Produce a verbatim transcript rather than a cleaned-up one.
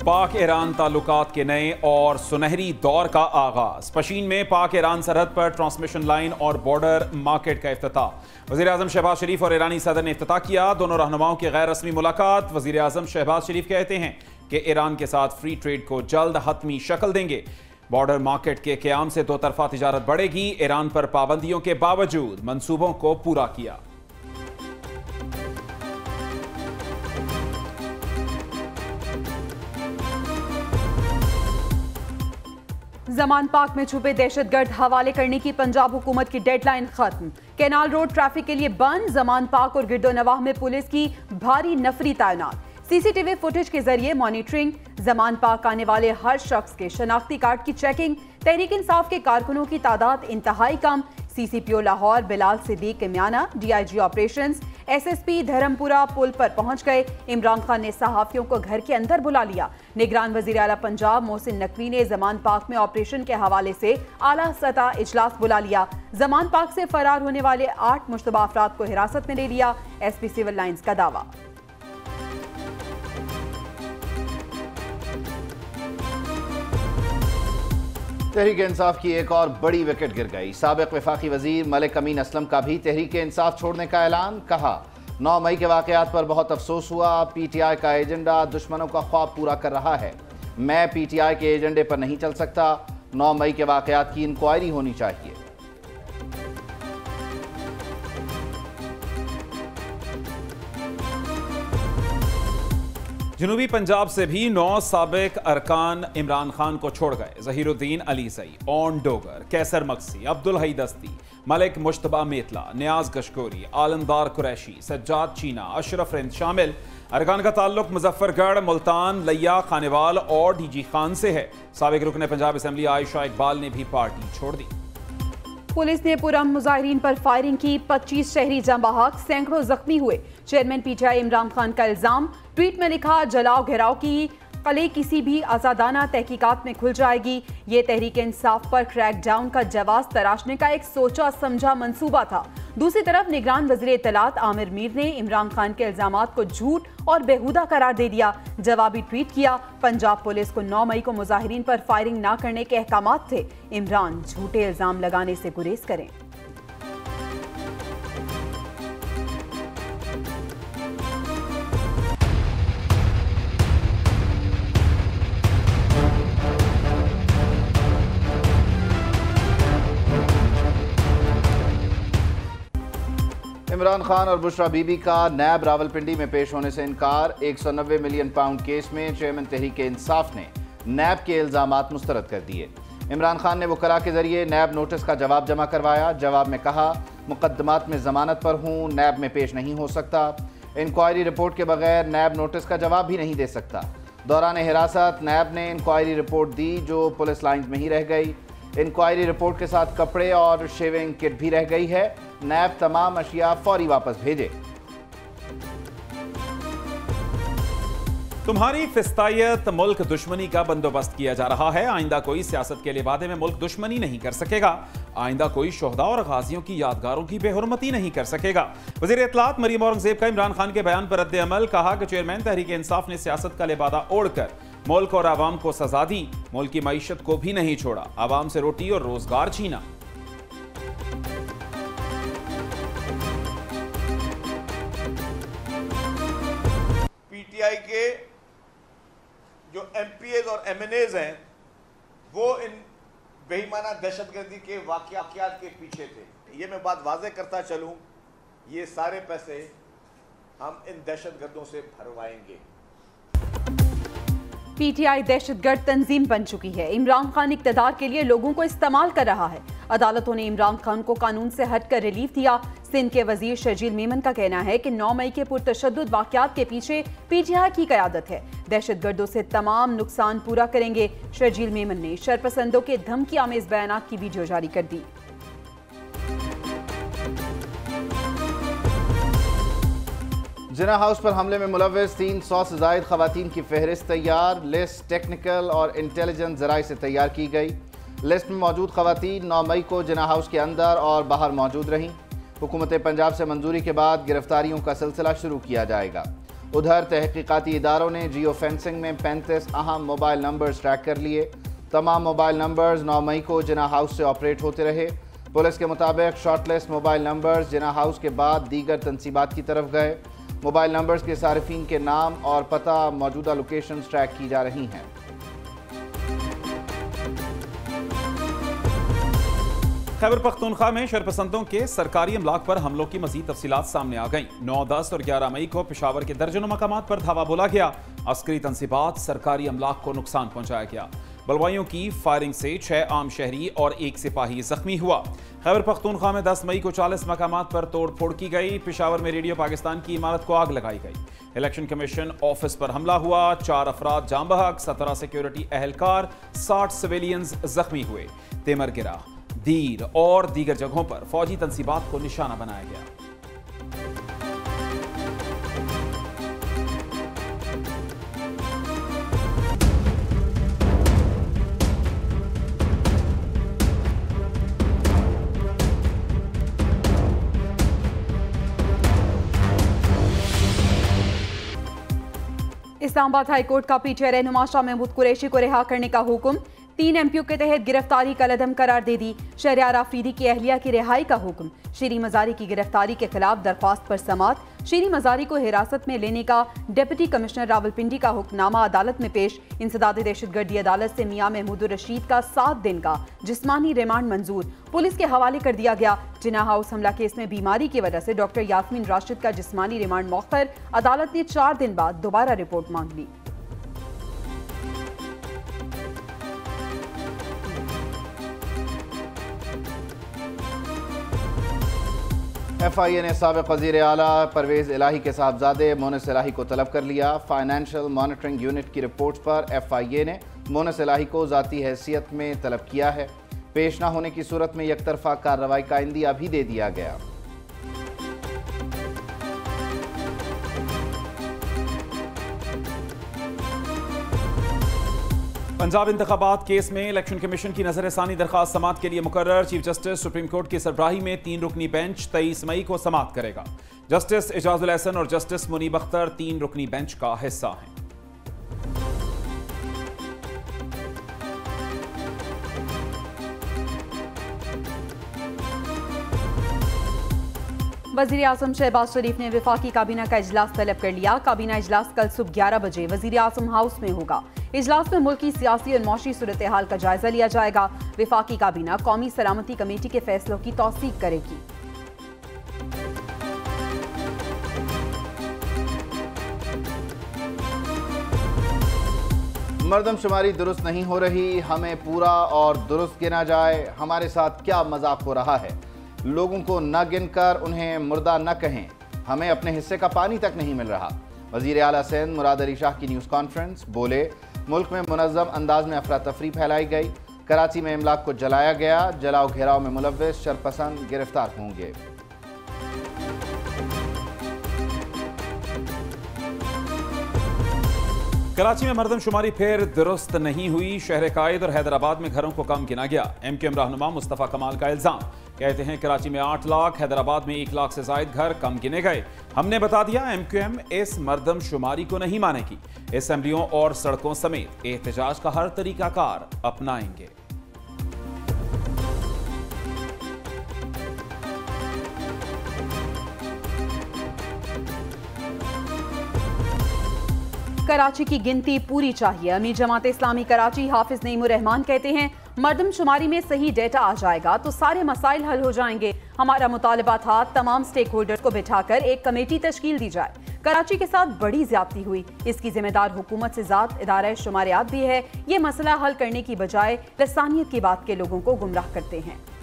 पाक ईरान ताल्लुकात के नए और सुनहरी दौर का आगाज। पशीन में पाक ईरान सरहद पर ट्रांसमिशन लाइन और बॉर्डर मार्केट का इफ्तिताह। वज़ीर आज़म शहबाज शरीफ और ईरानी सदर ने इफ्तिताह किया। दोनों रहनुमाओं की गैर रस्मी मुलाकात। वज़ीर आज़म शहबाज शरीफ कहते हैं कि ईरान के साथ फ्री ट्रेड को जल्द हतमी शक्ल देंगे। बॉर्डर मार्केट के क़याम से दो तरफा तिजारत बढ़ेगी। ईरान पर पाबंदियों के बावजूद मंसूबों को पूरा किया। जमान पाक में छुपे दहशतगर्द हवाले करने की पंजाब हुकूमत की डेडलाइन खत्म। कैनाल रोड ट्रैफिक के लिए बंद। जमान पाक और गिरदोनवाह में पुलिस की भारी नफरी तैनात। सीसीटीवी फुटेज के जरिए मॉनिटरिंग। जमान पाक आने वाले हर शख्स के शनाख्ती कार्ड की चेकिंग। तहरीक इंसाफ के कारकुनों की तादाद इंतहाई कम। सीसीपीओ लाहौर बिलाल सिद्दीक इम्याना डीआईजी ऑपरेशंस एसएसपी धर्मपुरा पुल पर पहुंच गए। इमरान खान ने सहाफियों को घर के अंदर बुला लिया। निगरान वजीर आला पंजाब मोहसिन नकवी ने जमान पाक में ऑपरेशन के हवाले से आला सतह इजलास बुला लिया। जमान पाक से फरार होने वाले आठ मुश्तबा अफराद को हिरासत में ले लिया। एसपी सिविल लाइंस का दावा। तहरीक इंसाफ की एक और बड़ी विकेट गिर गई। साबिक वफाकी वजीर मलिक अमीन असलम का भी तहरीक इंसाफ छोड़ने का ऐलान। कहा, नौ मई के वाकयात पर बहुत अफसोस हुआ। पीटीआई का एजेंडा दुश्मनों का ख्वाब पूरा कर रहा है। मैं पीटीआई के एजेंडे पर नहीं चल सकता। नौ मई के वाकयात की इंक्वायरी होनी चाहिए। जनूबी पंजाब से भी नौ साबिक अरकान इमरान खान को छोड़ गए। ज़हीरुद्दीन अलीसई, ओन डोगर, कैसर मक्सी, अब्दुल हई दस्ती, मलिक मुश्तबा मेतला, नियाज गशकोरी, आलमदार कुरैशी, सज्जाद चीना, अशरफ रिंद शामिल। अरकान का ताल्लुक मुजफ्फरगढ़, मुल्तान, लिया, खानेवाल और डीजी खान से है। साबिक रुकन पंजाब असम्बली आयशा इकबाल ने भी पार्टी छोड़ दी। पुलिस ने पुरअमन मुजाहिरीन पर फायरिंग की। पच्चीस शहरी जम बहक, सैकड़ों जख्मी हुए। चेयरमैन पीटीआई इमरान खान का इल्जाम। ट्वीट में लिखा, जलाओ घेराव की कले किसी भी आजादाना तहकीकात में खुल जाएगी। ये तहरीक इंसाफ पर क्रैकडाउन का जवाब तराशने का एक सोचा समझा मंसूबा था। दूसरी तरफ निगरान वज़ीर इत्तलात आमिर मीर ने इमरान खान के इल्जामात को झूठ और बेहुदा करार दे दिया। जवाबी ट्वीट किया, पंजाब पुलिस को नौ मई को मुजाहिरीन पर फायरिंग न करने के अहकामात थे। इमरान झूठे इल्जाम लगाने से गुरेज करें। इमरान खान और बुशरा बीबी का नैब रावलपिंडी में पेश होने से इनकार। एक सौ नब्बे मिलियन पाउंड केस में चेयरमैन तहरीक इंसाफ ने नैब के इल्जामात मुस्तरद कर दिए। इमरान खान ने वकला के जरिए नैब नोटिस का जवाब जमा करवाया। जवाब में कहा, मुकदमात में जमानत पर हूँ, नैब में पेश नहीं हो सकता। इंक्वायरी रिपोर्ट के बगैर नैब नोटिस का जवाब भी नहीं दे सकता। दौरान हिरासत नैब ने इंक्वायरी रिपोर्ट दी जो पुलिस लाइन्स में ही रह गई। इंक्वायरी रिपोर्ट के साथ कपड़े और शेविंग किट भी रह गई है। नैब तमाम अशिया फौरी वापस भेजे। तुम्हारी फिस्तायत मुल्क दुश्मनी का बंदोबस्त किया जा रहा है। आइंदा कोई सियासत के लिबादे में मुल्क दुश्मनी नहीं कर सकेगा। आइंदा कोई शोहदा और गाजियों की यादगारों की बेहुरमती नहीं कर सकेगा। वज़ीर इत्तलात मरीम औरंगजेब का इमरान खान के बयान पर रद्द अमल। कहा कि चेयरमैन तहरीक इंसाफ ने सियासत का लिबादा ओढ़कर मुल्क और आवाम को सजा दी। मुल्क की मईशत को भी नहीं छोड़ा। आवाम से रोटी और रोजगार छीना। पीटीआई के जो एमपीएज और एमएनएज हैं वो इन बेईमाना दहशतगर्दी के वाकयात के पीछे थे। ये मैं बात वाज़ेह करता चलूं, ये सारे पैसे हम इन दहशतगर्दों से भरवाएंगे। पीटीआई दहशतगर्द तंजीम बन चुकी है। इमरान खान इक़्तिदार के लिए लोगों को इस्तेमाल कर रहा है। अदालतों ने इमरान खान को कानून से हटकर रिलीफ दिया। सिंध के वजीर शर्जील मेमन का कहना है कि नौ मई के पुरतशद्दुद वाकयात के पीछे पीटीआई की क़यादत है। दहशतगर्दों से तमाम नुकसान पूरा करेंगे। शर्जील मेमन ने शरपसंदों के धमकी आमेज बयानात की वीडियो जारी कर दी। जिना हाउस पर हमले में मुलव्वस तीन सौ से जायद खवातीन की फहरिस्त तैयार। लिस्ट टेक्निकल और इंटेलिजेंस जराए से तैयार की गई। लिस्ट में मौजूद खवातीन नौ मई को जिना हाउस के अंदर और बाहर मौजूद रहीं। हुकूमत पंजाब से मंजूरी के बाद गिरफ्तारियों का सिलसिला शुरू किया जाएगा। उधर तहकीकाती इदारों ने जियो फेंसिंग में पैंतीस अहम मोबाइल नंबर्स ट्रैक कर लिए। तमाम मोबाइल नंबर्स नौ मई को जिना हाउस से ऑपरेट होते रहे। पुलिस के मुताबिक shortlist mobile numbers Jinnah house के बाद दीगर तनसीबात की तरफ गए। मोबाइल नंबर्स के सारिफीन के नाम और पता मौजूदा लोकेशन ट्रैक की जा रही हैं। खैबर पख्तूनख्वा में शरपसंदों के सरकारी अमलाक पर हमलों की मजीद तफसीलात सामने आ गईं। नौ दस और ग्यारह मई को पेशावर के दर्जनों मकामात पर धावा बोला गया। अस्करी तनसीबात, सरकारी अमलाक को नुकसान पहुंचाया गया। बलवाइयों की फायरिंग से छह आम शहरी और एक सिपाही जख्मी हुआ। खैबर पख्तूनख्वा में दस मई को चालीस मकामात पर तोड़ फोड़ की गई। पेशावर में रेडियो पाकिस्तान की इमारत को आग लगाई गई। इलेक्शन कमीशन ऑफिस पर हमला हुआ। चार अफराद जाम बहक, सत्रह सिक्योरिटी एहलकार, साठ सिविलियंस जख्मी हुए। तेमर गिरा, दीर और दीगर जगहों पर फौजी तनसीबात को निशाना बनाया गया। इस्लामाबाद हाईकोर्ट का पीटीआई रहनुमा शाह महमूद कुरैशी को रिहा करने का हुक्म। तीन एमपीओ के तहत गिरफ्तारी कलअदम करार दे दी। शहरियार आफरीदी की अहलिया की रिहाई का हुक्म। शीरी मजारी की गिरफ्तारी के खिलाफ दरख्वास्त पर समात। शीरी मजारी को हिरासत में लेने का डिप्टी कमिश्नर रावलपिंडी का हुक्मनामा अदालत में पेश। इंसदाद दहशतगर्दी अदालत से मियां महमूद रशीद का सात दिन का जिस्मानी रिमांड मंजूर। पुलिस के हवाले कर दिया गया। जिना हाउस हमला केस में बीमारी की वजह से डॉक्टर यास्मीन राशिद का जिस्मानी रिमांड मौखर। अदालत ने चार दिन बाद दोबारा रिपोर्ट मांग ली। एफ आई ए ने साबिक वज़ीर आला परवेज़ इलाही के साहबजादे मोनस इलाही को तलब कर लिया। फाइनेंशियल मॉनिटरिंग यूनिट की रिपोर्ट पर एफ आई ए ने मोनस इलाही को ज़ाती हैसियत में तलब किया है। पेश न होने की सूरत में यकतरफा कार्रवाई का इंदिया भी दे दिया गया। पंजाब इंतखाबात केस में इलेक्शन कमीशन की नजरसानी दरखास्त समात के लिए मुकर्रर। चीफ जस्टिस सुप्रीम कोर्ट की सरबराही में तीन रुकनी बेंच तेईस मई को समात करेगा। जस्टिस एजाजुल एहसन और जस्टिस मुनीब अख्तर तीन रुकनी बेंच का हिस्सा हैं। वज़ीर आज़म शहबाज शरीफ ने वफाकी काबीना का इजलास तलब कर लिया। काबीना इजलास कल सुबह ग्यारह बजे वज़ीर आज़म हाउस में होगा। इजलास में मुल्क की सियासी और मौशी सूरत हाल का जायजा लिया जाएगा। वफाकी काबीना कौमी सलामती कमेटी के फैसलों की तौसीक करेगी। मरदमशुमारी दुरुस्त नहीं हो रही, हमें पूरा और दुरुस्त गिना जाए। हमारे साथ क्या मजाक हो रहा है? लोगों को न गिनकर उन्हें मुर्दा न कहें। हमें अपने हिस्से का पानी तक नहीं मिल रहा। वज़ीर आला सिंध मुराद अली शाह की न्यूज़ कॉन्फ्रेंस। बोले, मुल्क में मुनज़्ज़म अंदाज में अफरा तफरी फैलाई गई। कराची में इमलाक को जलाया गया। जलाओ घेराव में मुलव्विस शरपसंद गिरफ्तार होंगे। कराची में मरदमशुमारी फिर दुरुस्त नहीं हुई। शहर कायद और हैदराबाद में घरों को कम गिना गया। एम क्यू एम रहनुमा मुस्तफ़ा कमाल का इल्जाम, कहते हैं कराची में आठ लाख, हैदराबाद में एक लाख से जायद घर कम गिने गए। हमने बता दिया एम क्यू एम इस मरदमशुमारी को नहीं मानेगी। असेंबलियों और सड़कों समेत एहतजाज का हर तरीकाकार अपनाएंगे। कराची की गिनती पूरी चाहिए। अमीर जमात इस्लामी कराची हाफिज नईमुर रहमान कहते हैं, मरदमशुमारी में सही डेटा आ जाएगा तो सारे मसाइल हल हो जाएंगे। हमारा मुतालबा था तमाम स्टेक होल्डर्स को बिठाकर एक कमेटी तश्कील दी जाए। कराची के साथ बड़ी ज्यादती हुई, इसकी जिम्मेदार हुकूमत से ज़ात इदारा शुमारियात भी है। ये मसला हल करने की बजाय लसानियत की बात के लोगों को गुमराह करते हैं।